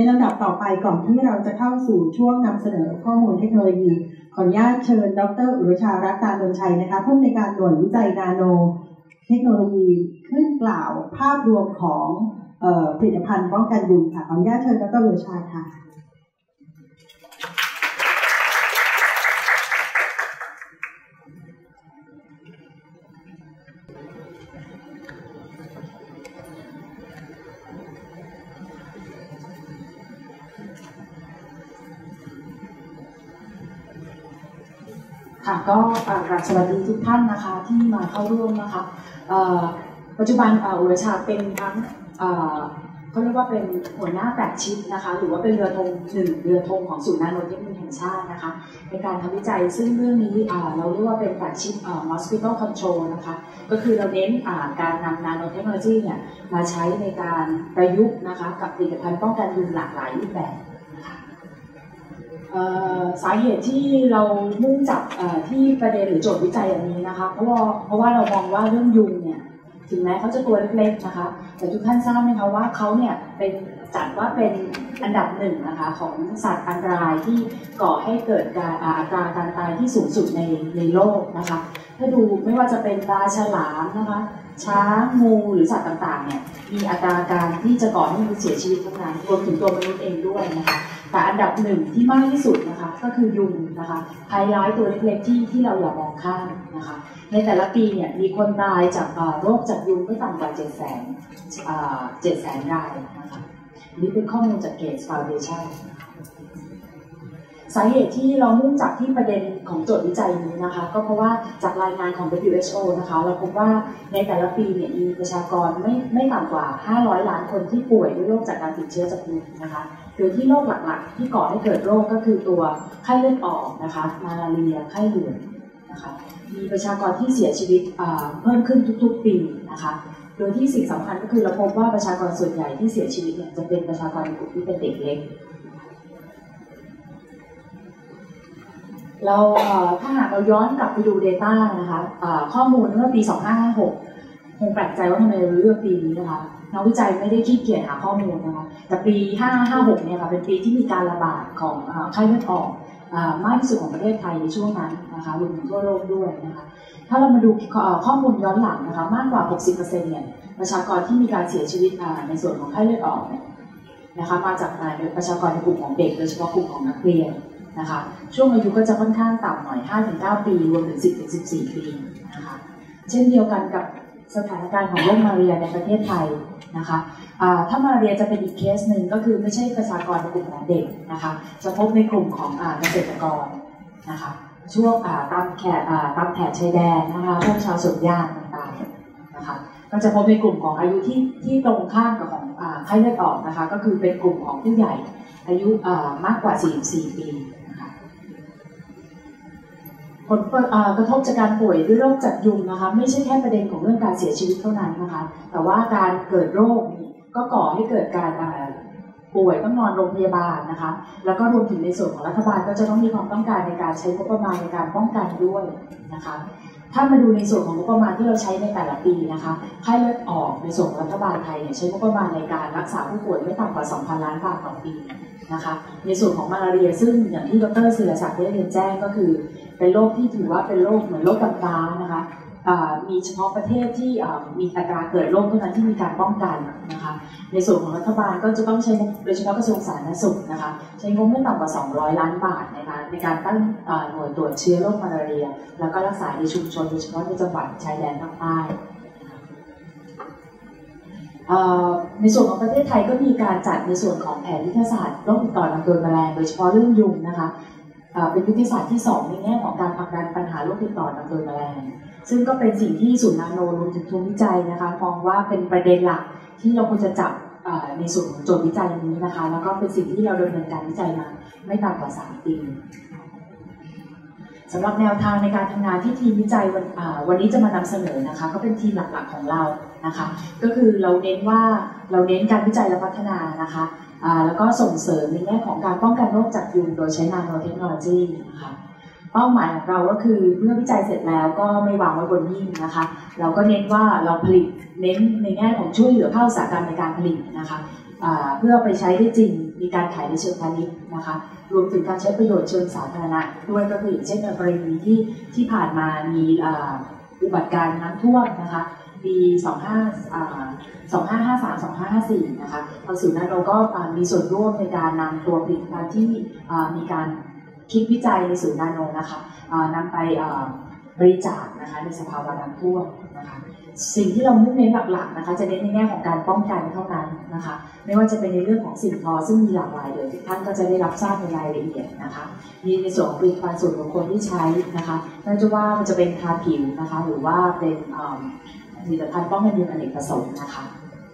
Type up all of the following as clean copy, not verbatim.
ลำดับต่อไปก่อนที่เราจะเข้าสู่ช่วงนำเสนอข้อมูลเทคโนโลยีขออนุญาตเชิญดร.อุรชารัตน์ ตานนท์ชัยนะคะผู้อำนวยการหน่วยวิจัยนาโนเทคโนโลยีขึ้นกล่าวภาพรวมของผลิตภัณฑ์ป้องกันยุงค่ะขออนุญาตเชิญดร.อุรชาค่ะค่ะก็สวัสดีทุกท่านนะคะที่มาเข้าร่วมนะคะปัจจุบันอุรชาเป็นทั้งเขาเรียกว่าเป็นหัวหน้าแฟลกชิพนะคะหรือว่าเป็นเรือธงเรือธงของศูนย์นาโนเทคโนโลยีแห่งชาตินะคะในการทำวิจัยซึ่งเรื่องนี้เราเรียกว่าเป็นแฟลกชิพmosquito control นะคะก็คือเราเน้นการนำนาโนเทคโนโลยีเนี่ยมาใช้ในการประยุกต์นะคะกับผลิตภัณฑ์ป้องกันยุงหลากหลายรูปแบบสาเหตุที่เรามุ่งจับที่ประเด็นหรือโจทย์วิจัยอันนี้นะคะเพราะว่าเรามองว่าเรื่องยุงเนี่ยถึงแม้เขาจะตัวเล็กๆนะคะแต่ทุกท่านทราบไหมคะว่าเขาเนี่ยเป็นจัดว่าเป็นอันดับหนึ่งนะคะของสัตว์อันตรายที่ก่อให้เกิดการอัตราการตายที่สูงสุดในโลกนะคะถ้าดูไม่ว่าจะเป็นปลาฉลามนะคะช้างงูหรือสัตว์ต่างๆเนี่ยมีอัตราการที่จะก่อให้มนุษย์เสียชีวิตทั้งนั้นรวมถึงตัวมนุษย์เองด้วยนะคะแต่อันดับหนึ่งที่มากที่สุดนะคะก็คือยุงนะคะไฮไลท์ตัวเล็กๆที่เราอย่ามองข้ามนะคะในแต่ละปีเนี่ยมีคนตายจากโรคจากยุงไม่ต่ำกว่า700,000 รายนะคะนี่เป็นข้อมูลจาก Gates Foundation สาเหตุที่เรามุ่งจับที่ประเด็นของโจทย์วิจัยนี้นะคะก็เพราะว่าจากรายงานของ WHO นะคะเราพบว่าในแต่ละปีเนี่ยมีประชากรไม่ต่ำกว่า500 ล้านคนที่ป่วยด้วยโรคจากการติดเชื้อจากยุงนะคะโดยที่โรคหลักๆที่ก่อให้เกิดโรคก็คือตัวไข้เลือดออกนะคะมาลาเรียไข้เหลืองนะคะมีประชากรที่เสียชีวิตเพิ่มขึ้นทุกๆปีนะคะโดยที่สิ่งสำคัญก็คือเราพบว่าประชากรส่วนใหญ่ที่เสียชีวิตเนี่ยจะเป็นประชากรในกลุ่มที่เป็นเด็กเล็กเราถ้าหากเราย้อนกลับไปดู Data นะคะข้อมูลเมื่อปี 2556 คงแปลกใจว่าทำไมเราเลือกปีนี้นะคะนักวิจัยไม่ได้ขี้เกียจหาข้อมูลนะคะแต่ปี 556 เนี่ยค่ะเป็นปีที่มีการระบาดของไข้เลือดออกมากที่สุดของประเทศไทยในช่วงนั้นนะคะรวมถึงทั่วโลกด้วยนะคะถ้าเรามาดูข้อมูลย้อนหลังนะคะมากกว่า 60% เนี่ยประชากรที่มีการเสียชีวิตในส่วนของไข้เลือดออกเนี่ยนะคะมาจากประชากรในกลุ่มของเด็กโดยเฉพาะกลุ่มของนักเรียนนะคะช่วงอายุก็จะค่อนข้างต่ำหน่อย 5-9 ปีรวมถึง 10-14 ปีนะคะเช่นเดียวกันกับสถานการณ์ของโรคมาลาเรียในประเทศไทยนะคะถ้ามาลาเรียจะเป็นอีกเคสหนึ่งก็คือไม่ใช่ประชากรในกลุ่มของเด็กนะคะจะพบในกลุ่มของเกษตรกรนะคะช่วงตามแถบชายแดนนะคะพวกชาวสวนยางต่างๆนะคะก็จะพบในกลุ่มของอายุที่ตรงข้ามกับของไข้เลือดออกนะคะก็คือเป็นกลุ่มของผู้ใหญ่อายุมากกว่า 44 ปีผลกระทบจากการป่วยด้วยโรคจากยุงนะคะไม่ใช่แค่ประเด็นของเรื่องการเสียชีวิตเท่านั้นนะคะแต่ว่าการเกิดโรคก็ก่อให้เกิดการป่วยต้องนอนโรงพยาบาลนะคะแล้วก็รวมถึงในส่วนของรัฐบาลก็จะต้องมีความต้องการในการใช้งบประมาณในการป้องกันด้วยนะคะถ้ามาดูในส่วนของงบประมาณที่เราใช้ในแต่ละปีนะคะไข้เลือดออกในส่วนของรัฐบาลไทยเนี่ยใช้งบประมาณในการรักษาผู้ป่วยไม่ต่ำกว่า 2,000 ล้านบาทต่อปีนะคะในส่วนของมาลาเรียซึ่งอย่างที่ดร.ศิรศักดิ์ได้เรียนแจ้งก็คือเป็นโรคที่ถือว่าเป็นโรคเหมือนโรคกำพร้านะคะมีเฉพาะประเทศที่มีอัตราเกิดโรคเท่านั้นที่มีการป้องกันนะคะในส่วนของรัฐบาลก็จะต้องใช้โดยเฉพาะกระทรวงสาธารณสุขนะคะใช้งบไม่ต่ำกว่า 200 ล้านบาทนะคะในการตั้งหน่วยตรวจเชื้อโรคมาลาเรียแล้วก็รักษาในชุมชนโดยเฉพาะในจังหวัดชายแดนภาคใต้ในส่วนของประเทศไทยก็มีการจัดในส่วนของแผนยุทธศาสตร์โรคติดต่อนำโดยแมลงโดยเฉพาะเรื่องยุงนะคะเป็นยุทธศาสตร์ที่2ในแง่ของการผลักดันปัญหาโรคติดต่อนำโดยแมลงซึ่งก็เป็นสิ่งที่ศูนย์นาโนรวมถึงทีมวิจัยนะคะมองว่าเป็นประเด็นหลักที่เราควรจะจับในส่วนของโจทย์วิจัยนี้นะคะแล้วก็เป็นสิ่งที่เราดำเนินการวิจัยมาไม่ต่ำกว่า3 ปีสำหรับแนวทางในการทำงานที่ทีมวิจัยวันนี้จะมานำเสนอนะคะก็เป็นทีมหลักๆของเรานะคะก็คือเราเน้นการวิจัยและพัฒนานะคะแล้วก็ส่งเสริมในแง่ของการป้องกันโรคจากยุงโดยใช้นาโนเทคโนโลยีนะคะเป้าหมายของเราก็คือเมื่อวิจัยเสร็จแล้วก็ไม่วางไว้บนหิ้งนะคะเราก็เน้นว่าเราผลิตเน้นในแง่ของช่วยเหลือภาคอุตสาหกรรมในการผลิตนะคะเพื่อไปใช้ได้จริงมีการขายในเชิงพาณิชย์นะคะรวมถึงการใช้ประโยชน์เชิงสาธารณะด้วยก็คืออย่างเช่นในกรณีที่ผ่านมามีอุบัติการณ์น้ำท่วมนะคะปี2553-2554นะคะทางศูนย์นาโนก็มีส่วนร่วมในการนำตัวผลิตภัณฑ์ที่มีการคิดวิจัยในศูนย์นาโนนะคะนำไปบริจาคนะคะในสภาวะน้ำท่วมนะคะสิ่งที่เรามุ่งเน้นหลักๆนะคะจะเน้นในแง่ของการป้องกันเท่านั้นนะคะไม่ว่าจะเป็นในเรื่องของสิ่งทอซึ่งมีหลากหลายเลยท่านก็จะได้รับทราบในรายละเอียดนะคะมีในส่วนของผลิตภัณฑ์ส่วนบุคคลที่ใช้นะคะไม่ว่ามันจะเป็นทาผิวนะคะหรือว่าเป็นผลิตภัณฑ์ป้องกันยุงอเนกประสงค์นะคะ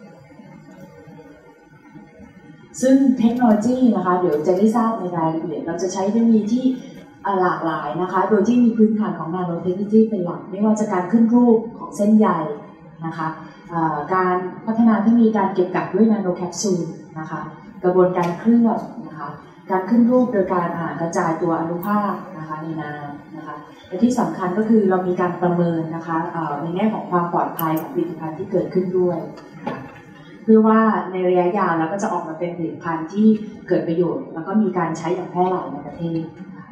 ซึ่งเทคโนโลยีนะคะเดี๋ยวจะได้ทราบในรายละเอียดเราจะใช้เทคโนโลยีที่หลากหลายนะคะโดยที่มีพื้นฐานของนาโนเทคโนโลยีเป็นหลักไม่ว่าจะการขึ้นรูปของเส้นใยนะคะการพัฒนาที่มีการเก็บกักด้วยนาโนแคปซูลนะคะกระบวนการเคลือบนะคะการขึ้นรูปโดยการกระจายตัวอนุภาคนะคะในน้ำนะคะและที่สำคัญก็คือเรามีการประเมินนะคะในแง่ของความปลอดภัยของผลิตภัณฑ์ที่เกิดขึ้นด้วยเพื่อว่าในระยะยาวแล้วก็จะออกมาเป็นผลิตภัณฑ์ที่เกิดประโยชน์แล้วก็มีการใช้อย่างแพร่หลายในประเทศ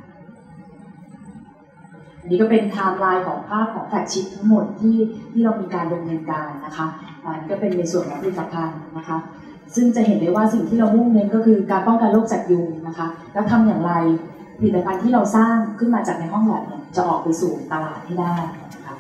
นี่ก็เป็นไทม์ไลน์ของภาพของแฟกชิปทั้งหมดที่เรามีการดำเนินการนะคะนี่ก็เป็นในส่วนของผลิตภัณฑ์นะคะซึ่งจะเห็นได้ว่าสิ่งที่เรามุ่งเน้นก็คือการป้องกันโรคจากยุงนะคะแล้วทำอย่างไรผลิตภัณฑ์ที่เราสร้างขึ้นมาจากในห้องแลบเนี่ยจะออกไปสู่ตลาดให้ได้นะคะ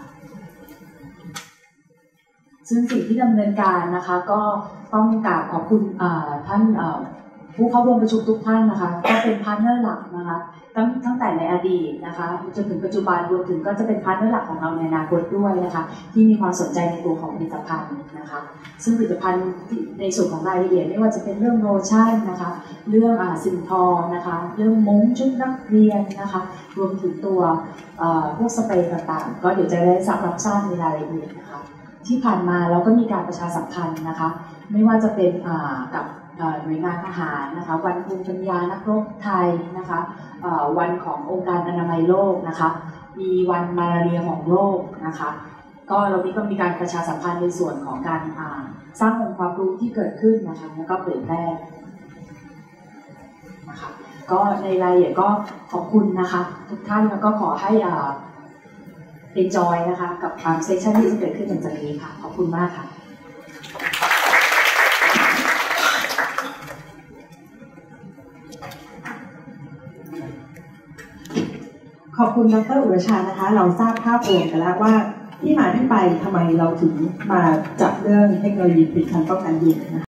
ซึ่งสิ่งที่ดำเนินการนะคะก็ต้องกราบขอบคุณท่านผู้เข้าร่วมประชุมทุกท่านนะคะก็เป็นพาร์ทเนอร์หลักนะคะตั้งแต่ในอดีตนะคะจนถึงปัจจุบันรวมถึงก็จะเป็นพาร์ทเนอร์หลักของเราในอนาคตด้วยนะคะที่มีความสนใจในตัวของผลิตภัณฑ์นะคะซึ่งผลิตภัณฑ์ในส่วนของรายละเอียดไม่ว่าจะเป็นเรื่องโลชั่นนะคะเรื่องสิ่งทอนะคะเรื่องมุ้งชุดนักเรียนนะคะรวมถึงตัวพวกสเปรย์ต่างๆก็เดี๋ยวจะได้รับทราบในรายละเอียดนะคะที่ผ่านมาเราก็มีการประชาสัมพันธ์นะคะไม่ว่าจะเป็นกับหน่วยงานทหารนะคะวันภูมิปัญญานักรบไทยนะคะวันขององค์การอนามัยโลกนะคะมีวันมาลาเรียของโลกนะคะก็เราก็มีการประชาสัมพันธ์ในส่วนของการสร้างองค์ความรู้ที่เกิดขึ้นนะคะแล้วก็เผยแพร่นะคะก็ในรายละเอียดก็ขอบคุณนะคะทุกท่านแล้วก็ขอให้enjoy นะคะกับเซสชั่นที่จะเกิดขึ้นหลังจากนี้ค่ะขอบคุณมากค่ะขอบคุณดร.อุรชานะคะเราทราบภาพรวมกันแล้วว่าที่มาที่ไปทำไมเราถึงมาจับเรื่องเทคโนโลยีผลิตภัณฑ์ป้องกันยุงนะคะ